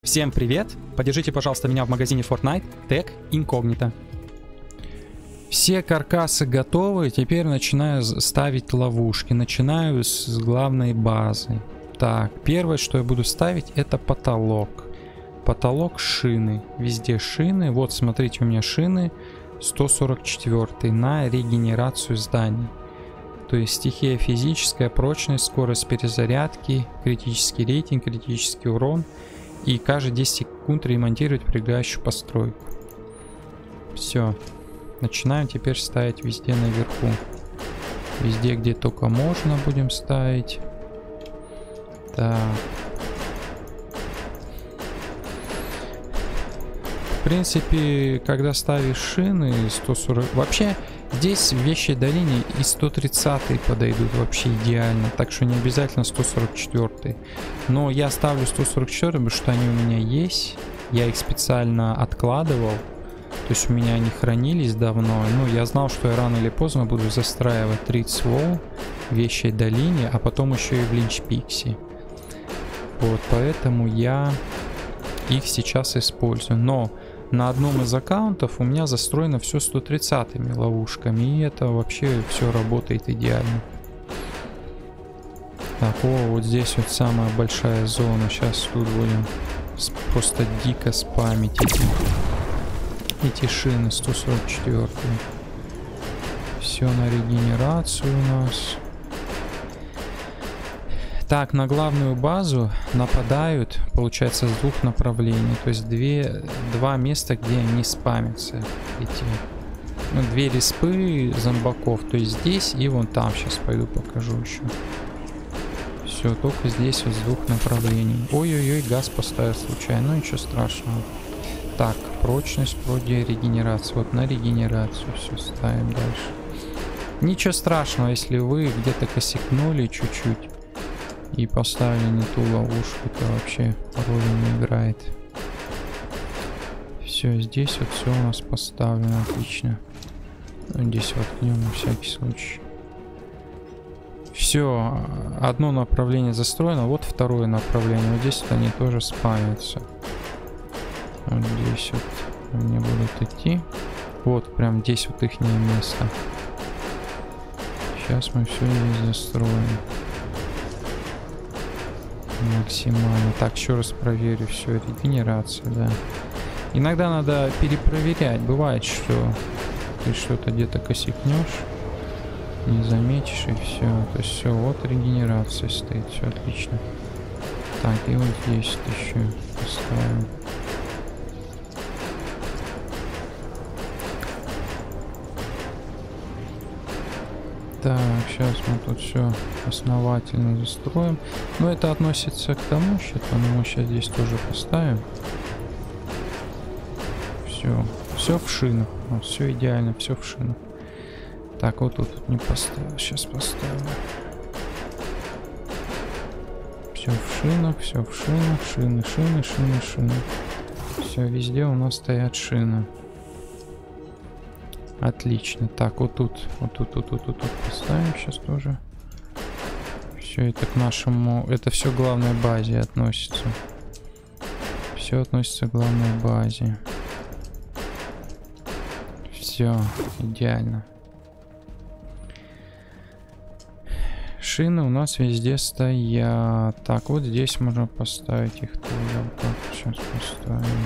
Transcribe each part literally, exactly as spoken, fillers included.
Всем привет! Поддержите, пожалуйста, меня в магазине Fortnite Tech Incognito. Все каркасы готовы, теперь начинаю ставить ловушки. Начинаю с главной базы. Так, первое, что я буду ставить, это потолок. Потолок шины. Везде шины. Вот, смотрите, у меня шины сто сорок четыре на регенерацию зданий. То есть стихия физическая, прочность, скорость перезарядки, критический рейтинг, критический урон. И каждые десять секунд ремонтировать прилегающую постройку. Все. Начинаем теперь ставить везде наверху. Везде, где только можно, будем ставить. Так. В принципе, когда ставишь шины сто сорок... Вообще, здесь в Вещей долине и сто тридцать подойдут вообще идеально. Так что не обязательно сто сорок четыре. Но я ставлю сто сорок четыре, потому что они у меня есть. Я их специально откладывал. То есть у меня они хранились давно. Ну, я знал, что я рано или поздно буду застраивать тридцать волн в Вещей долине, а потом еще и в Линчпиксе. Вот, поэтому я их сейчас использую. Но на одном из аккаунтов у меня застроено все сто тридцатыми ловушками. И это вообще все работает идеально. Так, о, вот здесь вот самая большая зона. Сейчас тут будем просто дико спамить эти, эти шины сто сорок четыре. Все на регенерацию у нас. Так, на главную базу нападают, получается, с двух направлений. То есть две, два места, где они спамятся. Эти, ну, две респы зомбаков. То есть здесь и вон там. Сейчас пойду покажу еще. Все, только здесь вот с двух направлений. Ой-ой-ой, газ поставил случайно. Ну, ничего страшного. Так, прочность, вроде регенерация. Вот на регенерацию все ставим дальше. Ничего страшного, если вы где-то косякнули чуть-чуть и поставили не ту ловушку, то вообще роли не играет. Все, здесь вот все у нас поставлено отлично. Здесь воткнем на всякий случай. Все, одно направление застроено, вот второе направление. Вот здесь вот они тоже спамятся. Вот здесь вот они будут идти. Вот прям здесь вот их место. Сейчас мы все здесь застроим. Максимально. Так, еще раз проверю. Все, регенерация, да. Иногда надо перепроверять. Бывает, что ты что-то где-то косякнешь, не заметишь, и все. То есть все, вот регенерация стоит. Все отлично. Так, и вот здесь вот еще поставим. Так, сейчас мы тут все основательно застроим. Но это относится к тому счету, но мы сейчас здесь тоже поставим. Все, все в шинах. Вот, все идеально, все в шинах. Так, вот тут не поставил, сейчас поставим. Все в шинах, все в шинах, шины, шины, шины, шины. Все, везде у нас стоят шины. Отлично. Так, вот тут, вот тут, вот тут, вот тут поставим сейчас тоже. Все это к нашему, это все к главной базе относится. Все относится к главной базе. Все, идеально. Шины у нас везде стоят. Так, вот здесь можно поставить их тоже. Так, сейчас поставим.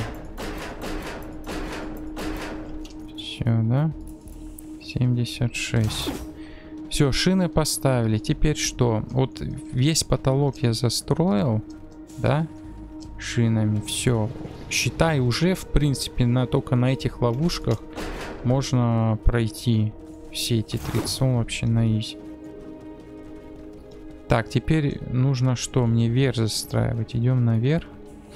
Все, да? семьдесят шесть. Все, шины поставили. Теперь что? Вот весь потолок я застроил, да? Шинами. Все. Считай, уже в принципе на только на этих ловушках можно пройти все эти тридцать вообще на изи. Так, теперь нужно что? Мне вверх застраивать. Идем наверх.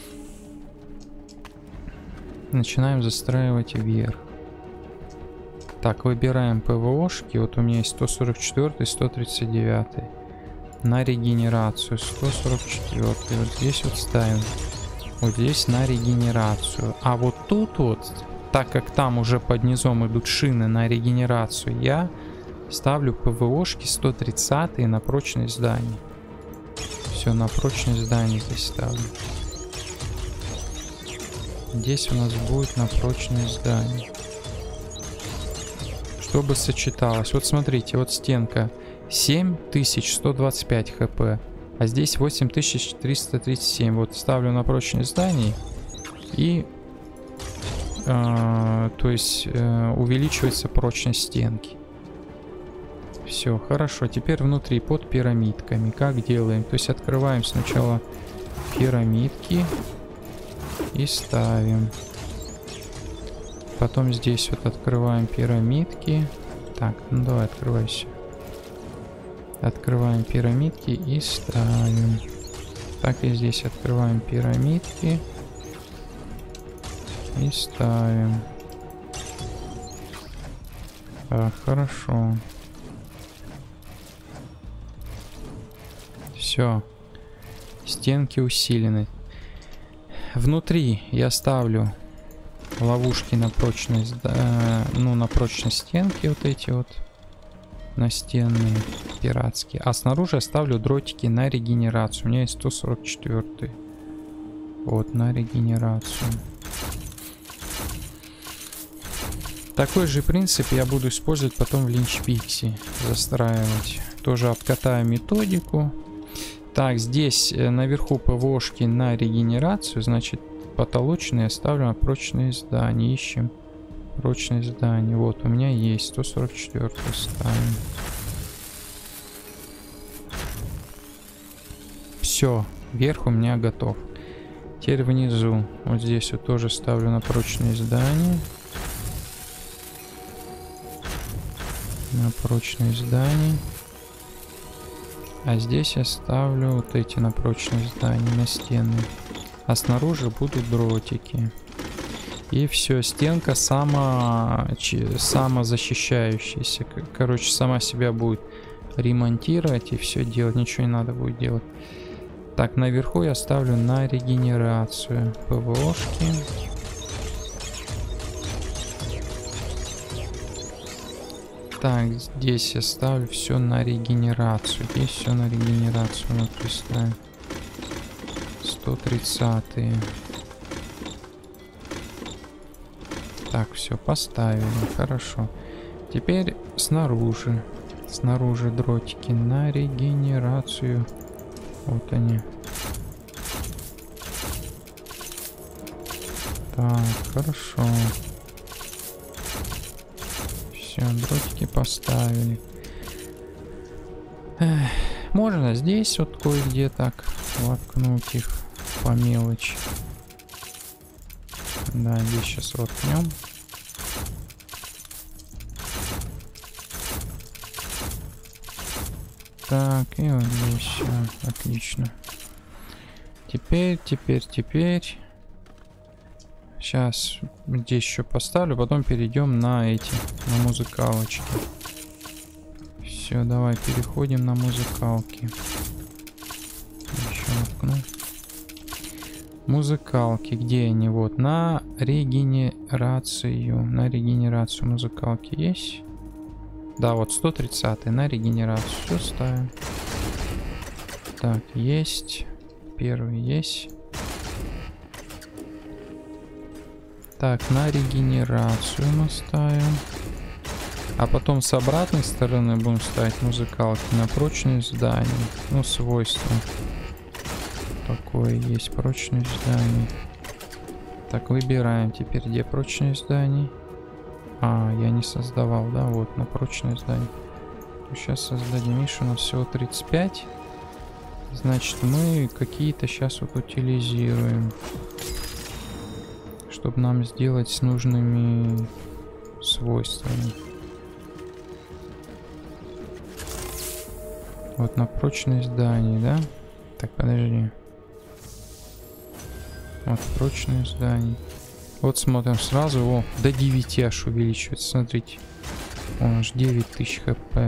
Начинаем застраивать вверх. Так, выбираем ПВОшки. Вот у меня есть сто сорок четыре и сто тридцать девять. На регенерацию. сто сорок четыре. Вот здесь вот ставим. Вот здесь на регенерацию. А вот тут вот, так как там уже под низом идут шины на регенерацию, я ставлю ПВОшки сто тридцать на прочность зданий. Все, на прочность зданий здесь ставлю. Здесь у нас будет на прочность зданий. Чтобы сочеталось. Вот смотрите, вот стенка семь тысяч сто двадцать пять хп, а здесь восемь тысяч триста тридцать семь. Вот ставлю на прочность зданий и э, то есть э, увеличивается прочность стенки. Все, хорошо. Теперь внутри под пирамидками. Как делаем? То есть открываем сначала пирамидки и ставим. Потом здесь вот открываем пирамидки. Так, ну давай открывайся. Открываем пирамидки и ставим. Так и здесь открываем пирамидки и ставим. Так, хорошо. Все. Стенки усилены. Внутри я ставлю ловушки на прочность, да, ну на прочность стенки вот эти вот настенные пиратские, а снаружи я ставлю дротики на регенерацию. У меня есть сто сорок четыре, вот на регенерацию. Такой же принцип я буду использовать потом в линчпиксе, застраивать. Тоже обкатаю методику. Так, здесь наверху ПВОшки на регенерацию, значит потолочные ставлю на прочные здания. Ищем прочные здания. Вот, у меня есть сто сорок четыре. Ставим. Все, верх у меня готов. Теперь внизу. Вот здесь вот тоже ставлю на прочные здания. На прочные здания. А здесь я ставлю вот эти на прочные здания, на стены. А снаружи будут дротики. И все, стенка сама, самозащищающаяся. Короче, сама себя будет ремонтировать и все делать. Ничего не надо будет делать. Так, наверху я ставлю на регенерацию ПВОшки. Так, здесь я ставлю все на регенерацию. Здесь все на регенерацию. Внутри ставим. сто тридцатые. Так, все, поставили. Хорошо. Теперь снаружи. Снаружи дротики на регенерацию. Вот они. Так, хорошо. Все, дротики поставили. Эх, можно здесь вот кое-где так воткнуть их по мелочи. Да, здесь сейчас воткнем. Так, и вот здесь все. Отлично. Теперь, теперь, теперь. Сейчас здесь еще поставлю, потом перейдем на эти, на музыкалочки. Все, давай переходим на музыкалки. Еще воткну. Музыкалки, где они? Вот, на регенерацию. На регенерацию музыкалки есть? Да, вот сто тридцатый на регенерацию. Все ставим. Так, есть. Первый есть. Так, на регенерацию мы ставим. А потом с обратной стороны будем ставить музыкалки на прочные здания. Ну, свойства. Такое есть прочные здания. Так, выбираем теперь, где прочные здания. А, я не создавал, да, вот, на прочное здание. Сейчас создадим. Видишь, у нас всего тридцать пять. Значит, мы какие-то сейчас вот утилизируем. Чтобы нам сделать с нужными свойствами. Вот на прочное здание, да? Так, подожди. Вот прочное здание. Вот смотрим сразу. О, до девяти аж увеличивается. Смотрите. Он аж девять тысяч хп.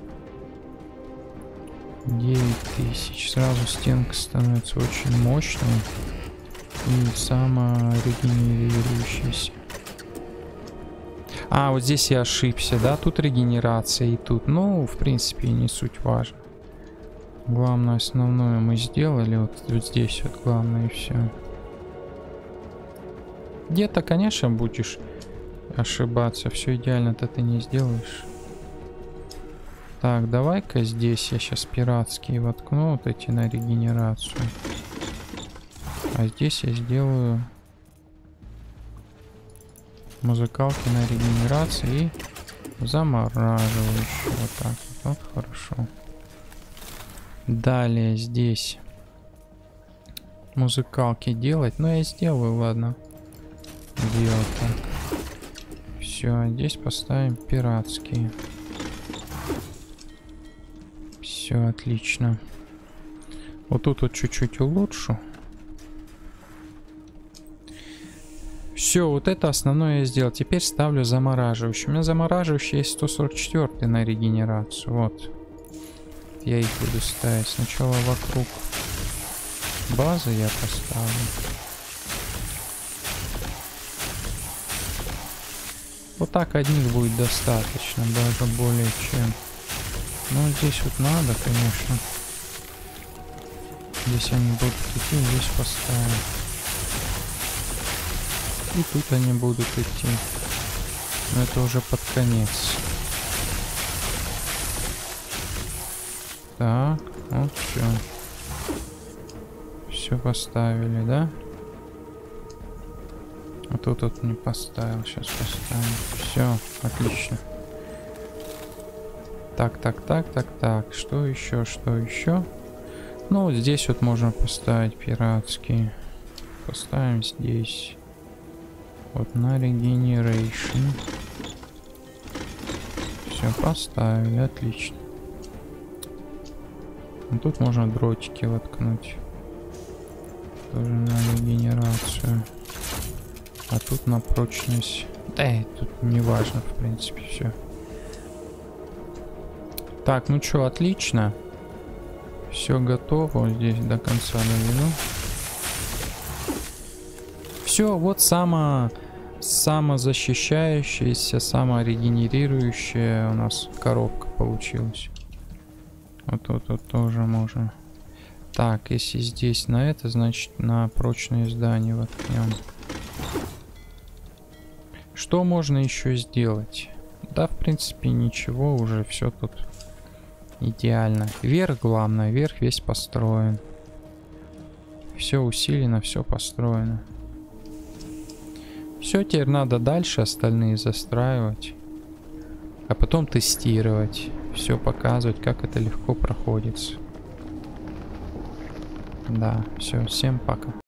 девять тысяч. Сразу стенка становится очень мощной. И саморегенерирующийся. А, вот здесь я ошибся, да? Тут регенерация и тут. Ну, в принципе, не суть важно. Главное, основное мы сделали. Вот, вот здесь вот главное и все. Где-то, конечно, будешь ошибаться. Все идеально-то ты не сделаешь. Так, давай-ка здесь я сейчас пиратские воткну вот эти на регенерацию. А здесь я сделаю музыкалки на регенерации и замораживающие. Вот так вот, вот, хорошо. Далее здесь музыкалки делать. Ну, я сделаю, ладно. Делать так. Все, здесь поставим пиратские. Все, отлично. Вот тут вот чуть-чуть улучшу. Все, вот это основное я сделал. Теперь ставлю замораживающий. У меня замораживающий есть сто сорок четыре на регенерацию. Вот. Я их буду ставить. Сначала вокруг базы я поставлю. Вот так одних будет достаточно, даже более чем. Ну, здесь вот надо, конечно. Здесь они будут идти, здесь поставим. И тут они будут идти. Но это уже под конец. Так, вот все. Все поставили, да? А тут вот не поставил. Сейчас поставим. Все, отлично. Так, так, так, так, так. Что еще, что еще? Ну, вот здесь вот можно поставить пиратские. Поставим здесь. Вот на регенерейшн. Все, поставили, отлично. А тут можно дротики воткнуть. Тоже на регенерацию. А тут на прочность. Да, тут не важно, в принципе, все. Так, ну что, отлично. Все готово. Вот здесь до конца доведу. Все, вот само, самозащищающаяся, саморегенерирующая у нас коробка получилась. Вот тут вот тоже можно. Так, если здесь на это, значит на прочное здание воткнем. Что можно еще сделать? Да, в принципе, ничего, уже все тут идеально. Верх, главное, верх весь построен. Все усилено, все построено. Все, теперь надо дальше остальные застраивать. А потом тестировать. Все показывать, как это легко проходится. Да, все, всем пока.